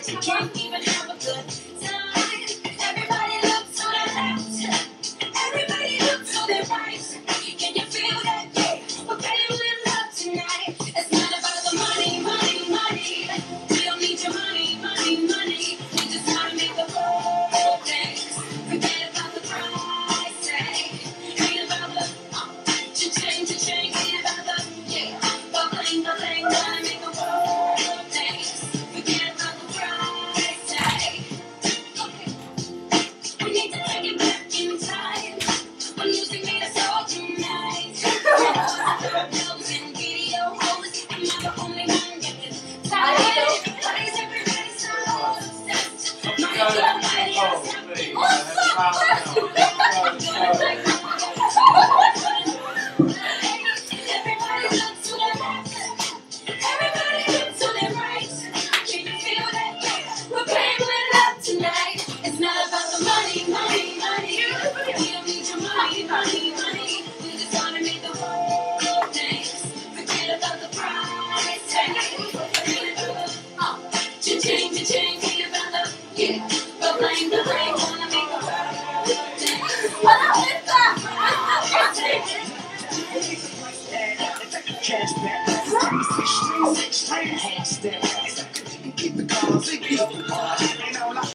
Can't even have a good time. Everybody looks to the left. Everybody looks to the right. Can you feel that? Yeah, we're playing with love tonight. It's not about the money, money, money. We don't need your money, money, money. We just wanna make the whole dance. Forget about the price tag. Ain't about the cha-ching, cha-ching. Ain't about the bling, bling. Wanna make the whole dance. Forget about the price tag. Okay. We need to take it back in time. When music made us all unite. Girls and videos. I'm not the only one getting tired. Why is everybody so obsessed? Everybody looks to the left. Everybody looks to the right. Can you feel that? We're playing with love tonight. It's not about the money, money, money. We don't need your money, money, money. We just wanna make the whole dance. Forget about the price tag. Forget about the cha-ching, cha-ching. Forget about the bling, bling. Wanna make the whole dance. Well, I'm with that. Cash back, straight half step. Keep the cars, they keep the